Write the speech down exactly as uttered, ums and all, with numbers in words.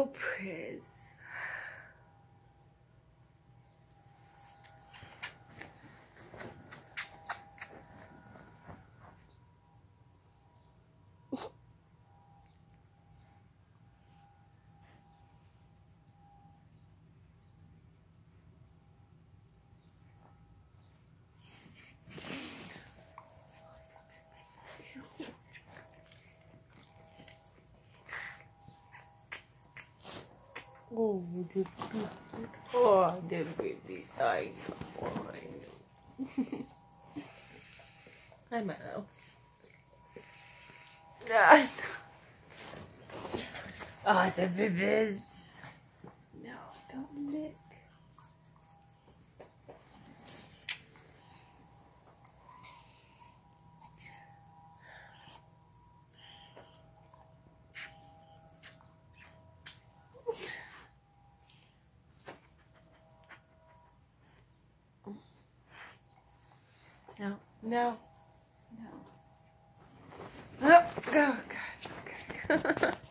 Oh, Priz. Oh, the baby. Oh, the baby. I know. I know. Hi, Milo. Ah. Oh, the babies. No, don't lick. No, no, no. Oh, oh God, okay.